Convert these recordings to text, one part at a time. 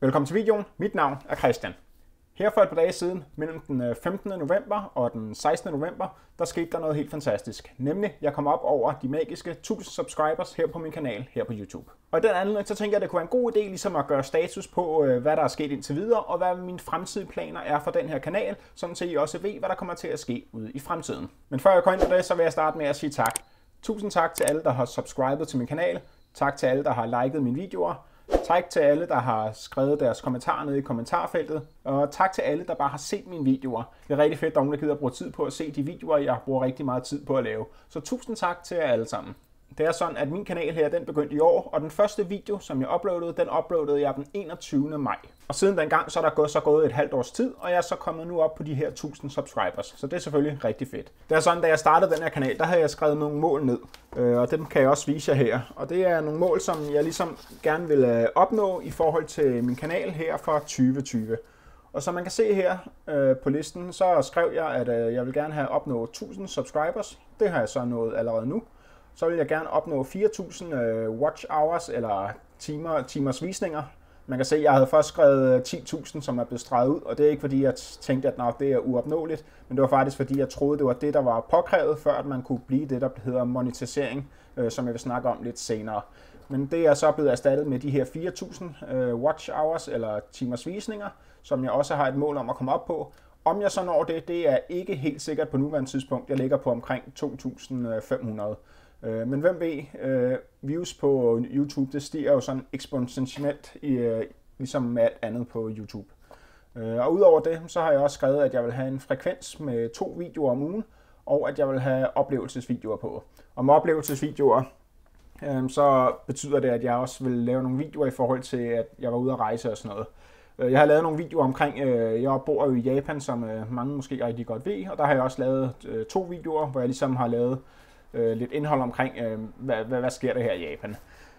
Velkommen til videoen. Mit navn er Christian. Her for et par dage siden, mellem den 15. november og den 16. november, der skete der noget helt fantastisk. Nemlig, jeg kom op over de magiske 1000 subscribers her på min kanal, her på YouTube. Og i den anledning, så tænker jeg, at det kunne være en god idé ligesom at gøre status på, hvad der er sket indtil videre, og hvad mine fremtidige planer er for den her kanal, sådan så I også ved, hvad der kommer til at ske ude i fremtiden. Men før jeg går ind på det, så vil jeg starte med at sige tak. Tusind tak til alle, der har subscribet til min kanal. Tak til alle, der har liket mine videoer. Tak til alle, der har skrevet deres kommentarer nede i kommentarfeltet. Og tak til alle, der bare har set mine videoer. Det er rigtig fedt, at der gider bruge tid på at se de videoer, jeg bruger rigtig meget tid på at lave. Så tusind tak til jer alle sammen. Det er sådan, at min kanal her, den begyndte i år, og den første video, som jeg uploadede, den uploadede jeg den 21. maj. Og siden dengang, så er der gået et halvt års tid, og jeg er så kommet nu op på de her 1000 subscribers. Så det er selvfølgelig rigtig fedt. Det er sådan, da jeg startede den her kanal, der havde jeg skrevet nogle mål ned, og dem kan jeg også vise jer her. Og det er nogle mål, som jeg ligesom gerne vil opnå i forhold til min kanal her for 2020. Og som man kan se her på listen, så skrev jeg, at jeg vil gerne have opnået 1000 subscribers. Det har jeg så nået allerede nu. Så vil jeg gerne opnå 4000 watch hours eller timers visninger. Man kan se, at jeg havde først skrevet 10.000, som er blevet streget ud, og det er ikke fordi, jeg tænkte, at det er uopnåeligt, men det var faktisk fordi, jeg troede, det var det, der var påkrævet, før at man kunne blive det, der hedder monetisering, som jeg vil snakke om lidt senere. Men det er så blevet erstattet med de her 4.000 watch hours eller timers visninger, som jeg også har et mål om at komme op på. Om jeg så når det er ikke helt sikkert på nuværende tidspunkt. Jeg ligger på omkring 2.500. Men hvem ved, views på YouTube, det stiger jo sådan eksponentielt, ligesom med alt andet på YouTube. Og udover det, så har jeg også skrevet, at jeg vil have en frekvens med 2 videoer om ugen, og at jeg vil have oplevelsesvideoer på. Og med oplevelsesvideoer, så betyder det, at jeg også vil lave nogle videoer i forhold til, at jeg var ude at rejse og sådan noget. Jeg har lavet nogle videoer omkring, jeg bor jo i Japan, som mange måske rigtig godt ved, og der har jeg også lavet 2 videoer, hvor jeg ligesom har lavet lidt indhold omkring, hvad sker der her i Japan.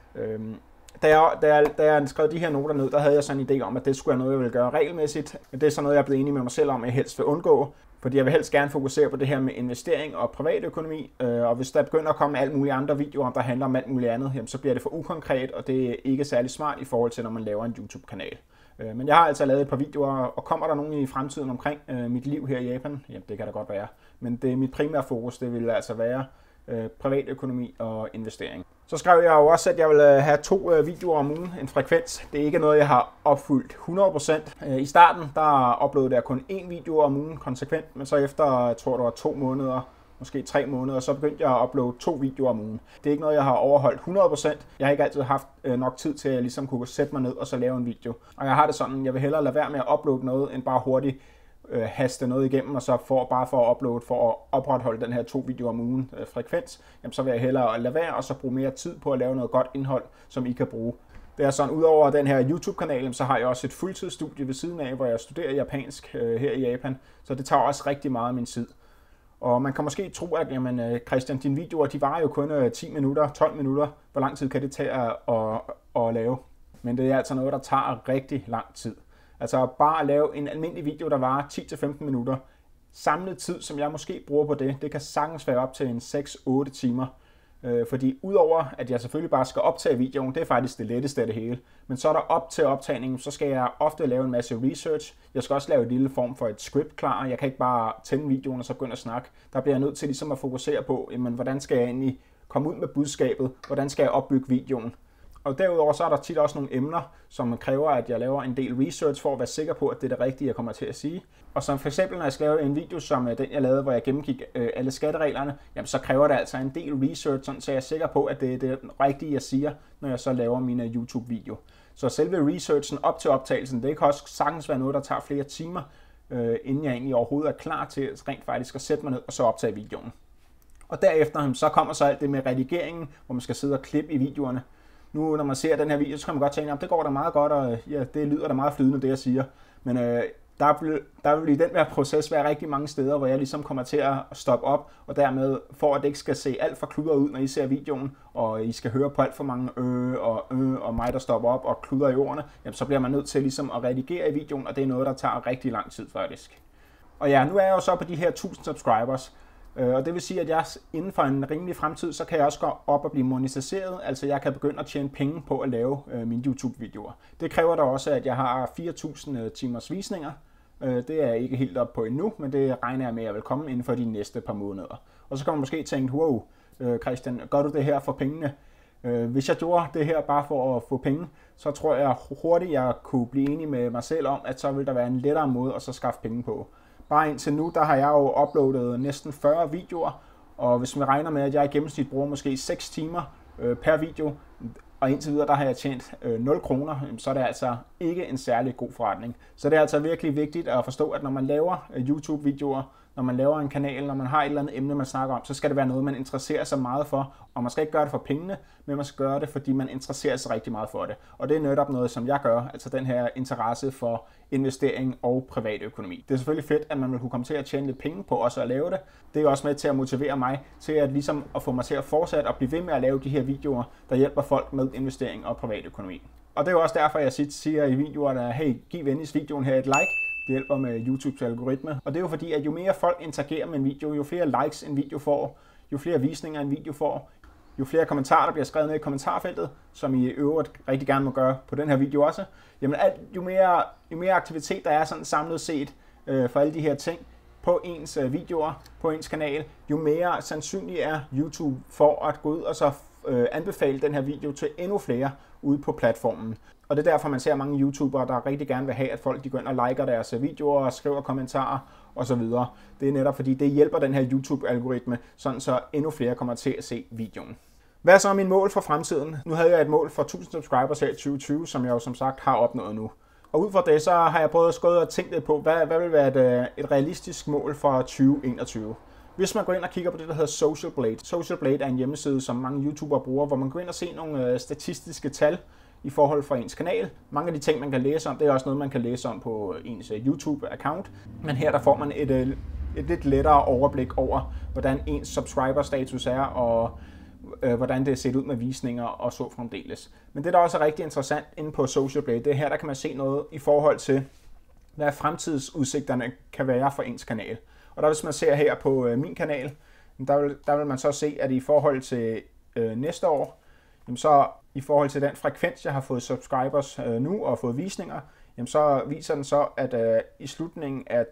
Da jeg skrev de her noter ned, der havde jeg sådan en idé om, at det skulle være noget, jeg ville gøre regelmæssigt. Men det er så noget, jeg er blevet enig med mig selv om, at jeg helst vil undgå. Fordi jeg vil helst gerne fokusere på det her med investering og privatøkonomi. Og hvis der begynder at komme alle mulige andre videoer, der handler om alt muligt andet, jamen, så bliver det for ukonkret, og det er ikke særlig smart i forhold til, når man laver en YouTube-kanal. Men jeg har altså lavet et par videoer, og kommer der nogen i fremtiden omkring mit liv her i Japan? Jamen, det kan da godt være. Men det er mit primære fokus, det vil altså være privatøkonomi og investering. Så skrev jeg jo også, at jeg vil have 2 videoer om ugen, en frekvens. Det er ikke noget, jeg har opfyldt 100%. I starten, der uploadede jeg kun 1 video om ugen konsekvent, men så efter, jeg tror det var 2 måneder, måske 3 måneder, så begyndte jeg at uploade 2 videoer om ugen. Det er ikke noget, jeg har overholdt 100%. Jeg har ikke altid haft nok tid til at jeg ligesom kunne sætte mig ned og så lave en video. Og jeg har det sådan, jeg vil hellere lade være med at uploade noget, end bare hurtigt haste noget igennem, og så bare for at uploade, for at opretholde den her 2 videoer om ugen frekvens, jamen så vil jeg hellere lade være, og så bruge mere tid på at lave noget godt indhold, som I kan bruge. Det er sådan, udover den her YouTube-kanal, så har jeg også et fuldtidsstudie ved siden af, hvor jeg studerer japansk her i Japan, så det tager også rigtig meget af min tid. Og man kan måske tro, at jamen, Christian, dine videoer, de varer jo kun 10 minutter, 12 minutter. Hvor lang tid kan det tage at lave? Men det er altså noget, der tager rigtig lang tid. Altså bare at lave en almindelig video, der varer 10-15 minutter. Samlet tid, som jeg måske bruger på det, det kan sagtens være op til en 6-8 timer. Fordi udover at jeg selvfølgelig bare skal optage videoen, det er faktisk det letteste af det hele. Men så er der op til optagningen, så skal jeg ofte lave en masse research. Jeg skal også lave en lille form for et script klar. Jeg kan ikke bare tænde videoen og så begynde at snakke. Der bliver jeg nødt til ligesom at fokusere på, jamen, hvordan skal jeg egentlig komme ud med budskabet? Hvordan skal jeg opbygge videoen? Og derudover så er der tit også nogle emner, som kræver, at jeg laver en del research for at være sikker på, at det er det rigtige, jeg kommer til at sige. Og som for eksempel, når jeg skal lave en video som den, jeg lavede, hvor jeg gennemgik alle skattereglerne, jamen så kræver det altså en del research, sådan, så jeg er sikker på, at det er det rigtige, jeg siger, når jeg så laver mine YouTube-video. Så selve researchen op til optagelsen, det kan også sagtens være noget, der tager flere timer, inden jeg egentlig overhovedet er klar til rent faktisk at sætte mig ned og så optage videoen. Og derefter så kommer så alt det med redigeringen, hvor man skal sidde og klippe i videoerne. Nu når man ser den her video, så kan man godt tænke, at det går da meget godt, og ja, det lyder da meget flydende, det jeg siger. Men der vil i den her proces være rigtig mange steder, hvor jeg ligesom kommer til at stoppe op, og dermed for at det ikke skal se alt for kludret ud, når I ser videoen, og I skal høre på alt for mange og mig, der stopper op og kludrer i ordene, jamen, så bliver man nødt til ligesom at redigere i videoen, og det er noget, der tager rigtig lang tid faktisk. Og ja, nu er jeg jo så på de her 1000 subscribers. Og det vil sige, at jeg inden for en rimelig fremtid, så kan jeg også gå op og blive monetiseret. Altså jeg kan begynde at tjene penge på at lave mine YouTube-videoer. Det kræver da også, at jeg har 4.000 timers visninger. Det er jeg ikke helt op på endnu, men det regner jeg med, at jeg vil komme inden for de næste par måneder. Og så kan man måske tænke, wow, Christian, gør du det her for pengene? Hvis jeg gjorde det her bare for at få penge, så tror jeg hurtigt, jeg kunne blive enig med mig selv om, at så vil der være en lettere måde at så skaffe penge på. Bare indtil nu, der har jeg jo uploadet næsten 40 videoer, og hvis man regner med, at jeg i gennemsnit bruger måske 6 timer per video, og indtil videre, der har jeg tjent 0 kroner, så er det altså ikke en særlig god forretning. Så det er altså virkelig vigtigt at forstå, at når man laver YouTube-videoer, når man laver en kanal, når man har et eller andet emne, man snakker om, så skal det være noget, man interesserer sig meget for. Og man skal ikke gøre det for pengene, men man skal gøre det, fordi man interesserer sig rigtig meget for det. Og det er netop noget, som jeg gør, altså den her interesse for investering og privatøkonomi. Det er selvfølgelig fedt, at man vil kunne komme til at tjene lidt penge på også at lave det. Det er også med til at motivere mig til at få mig til at fortsætte og blive ved med at lave de her videoer, der hjælper folk med investering og privatøkonomi. Og det er jo også derfor, jeg siger i videoerne, hey, giv venligst videoen her et like. Det hjælper med YouTubes algoritme. Og det er jo fordi, at jo mere folk interagerer med en video, jo flere likes en video får, jo flere visninger en video får, jo flere kommentarer, der bliver skrevet ned i kommentarfeltet, som I øvrigt rigtig gerne må gøre på den her video også, jamen jo mere aktivitet der er sådan samlet set for alle de her ting på ens videoer, på ens kanal, jo mere sandsynligt er YouTube for at gå ud og så anbefale den her video til endnu flere ude på platformen. Og det er derfor, man ser mange YouTubere, der rigtig gerne vil have, at folk de går ind og liker deres videoer og skriver kommentarer osv. Det er netop fordi, det hjælper den her YouTube-algoritme, sådan så endnu flere kommer til at se videoen. Hvad er så mine mål for fremtiden? Nu havde jeg et mål for 1000 subscribers her i 2020, som jeg jo som sagt har opnået nu. Og ud fra det, så har jeg prøvet at skrive og tænke lidt på, hvad vil være et realistisk mål for 2021. Hvis man går ind og kigger på det, der hedder Social Blade. Social Blade er en hjemmeside, som mange YouTubere bruger, hvor man går ind og ser nogle statistiske tal i forhold for ens kanal. Mange af de ting, man kan læse om, det er også noget, man kan læse om på ens YouTube-account. Men her der får man et lidt lettere overblik over, hvordan ens subscriber-status er, og hvordan det er set ud med visninger og så fremdeles. Men det, der også er rigtig interessant inde på Social Blade, det er her, der kan man se noget i forhold til, hvad fremtidsudsigterne kan være for ens kanal. Og der, hvis man ser her på min kanal, der vil man så se, at i forhold til næste år, jamen så i forhold til den frekvens, jeg har fået subscribers nu og fået visninger, jamen så viser den så, at i slutningen af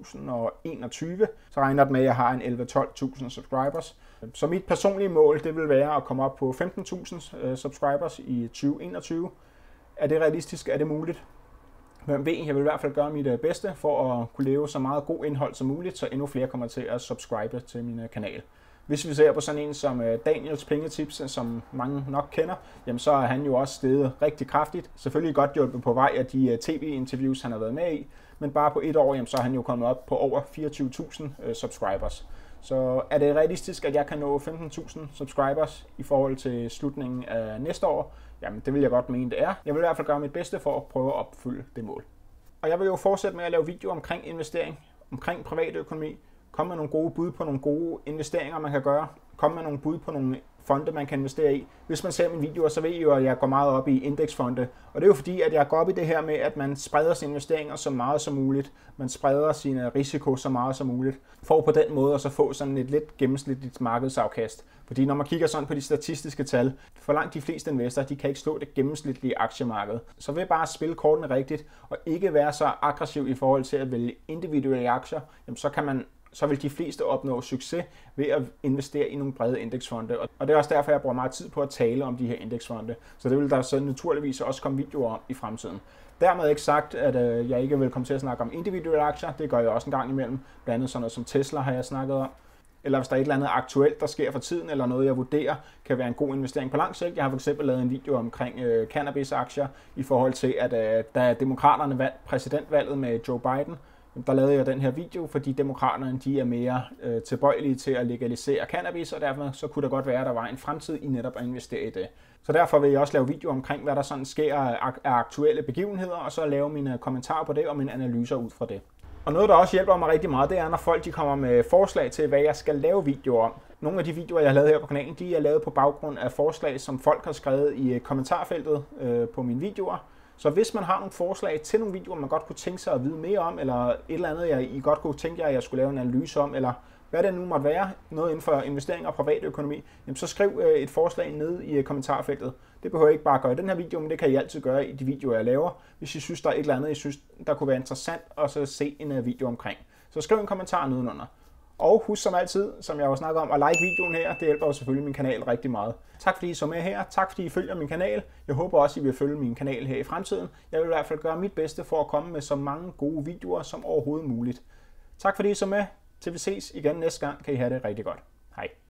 2021, så regner det med, at jeg har en 11-12.000 subscribers. Så mit personlige mål, det vil være at komme op på 15.000 subscribers i 2021. Er det realistisk? Er det muligt? Hvem ved, jeg vil i hvert fald gøre mit bedste for at kunne leve så meget god indhold som muligt, så endnu flere kommer til at subscribe til min kanal. Hvis vi ser på sådan en som Daniels Pengetips, som mange nok kender, jamen så er han jo også steget rigtig kraftigt. Selvfølgelig godt hjulpet på vej af de tv-interviews, han har været med i, men bare på et år, jamen så er han jo kommet op på over 24.000 subscribers. Så er det realistisk, at jeg kan nå 15.000 subscribers i forhold til slutningen af næste år? Jamen det vil jeg godt mene, det er. Jeg vil i hvert fald gøre mit bedste for at prøve at opfylde det mål. Og jeg vil jo fortsætte med at lave videoer omkring investering, omkring privatøkonomi, komme med nogle gode bud på nogle gode investeringer, man kan gøre, komme med nogle bud på nogle fonde, man kan investere i. Hvis man ser mine videoer, så ved I jo, at jeg går meget op i indeksfonde. Og det er jo fordi, at jeg går op i det her med, at man spreder sine investeringer så meget som muligt. Man spreder sine risiko så meget som muligt. For på den måde at så få sådan et lidt gennemsnitligt markedsafkast. Fordi når man kigger sådan på de statistiske tal, for langt de fleste investorer, de kan ikke slå det gennemsnitlige aktiemarked. Så ved bare at spille kortene rigtigt, og ikke være så aggressiv i forhold til at vælge individuelle aktier, jamen så vil de fleste opnå succes ved at investere i nogle brede indeksfonde. Og det er også derfor, jeg bruger meget tid på at tale om de her indeksfonde. Så det vil der så naturligvis også komme videoer om i fremtiden. Dermed ikke sagt, at jeg ikke vil komme til at snakke om individuelle aktier. Det gør jeg også en gang imellem. Blandt andet sådan noget som Tesla har jeg snakket om. Eller hvis der er et eller andet aktuelt, der sker for tiden, eller noget, jeg vurderer, kan være en god investering på lang sigt. Jeg har for eksempel lavet en video omkring cannabisaktier i forhold til, at da demokraterne vandt præsidentvalget med Joe Biden, der lavede jeg den her video, fordi demokraterne de er mere tilbøjelige til at legalisere cannabis, og derfor så kunne det godt være, at der var en fremtid i netop at investere i det. Så derfor vil jeg også lave videoer omkring, hvad der sådan sker af aktuelle begivenheder, og så lave mine kommentarer på det og mine analyser ud fra det. Og noget, der også hjælper mig rigtig meget, det er, når folk de kommer med forslag til, hvad jeg skal lave videoer om. Nogle af de videoer, jeg har lavet her på kanalen, de er lavet på baggrund af forslag, som folk har skrevet i kommentarfeltet på mine videoer. Så hvis man har nogle forslag til nogle videoer, man godt kunne tænke sig at vide mere om, eller et eller andet, I godt kunne tænke jer, at jeg skulle lave en analyse om, eller hvad det nu måtte være, noget inden for investering og privatøkonomi, jamen så skriv et forslag ned i kommentarfeltet. Det behøver I ikke bare gøre i den her video, men det kan I altid gøre i de videoer, jeg laver, hvis I synes, der er et eller andet, I synes, der kunne være interessant at så se en video omkring. Så skriv en kommentar nedenunder. Og husk som altid, som jeg har snakket om, at like videoen her. Det hjælper jo selvfølgelig min kanal rigtig meget. Tak fordi I så med her. Tak fordi I følger min kanal. Jeg håber også, I vil følge min kanal her i fremtiden. Jeg vil i hvert fald gøre mit bedste for at komme med så mange gode videoer som overhovedet muligt. Tak fordi I så med. Til vi ses igen næste gang, kan I have det rigtig godt. Hej.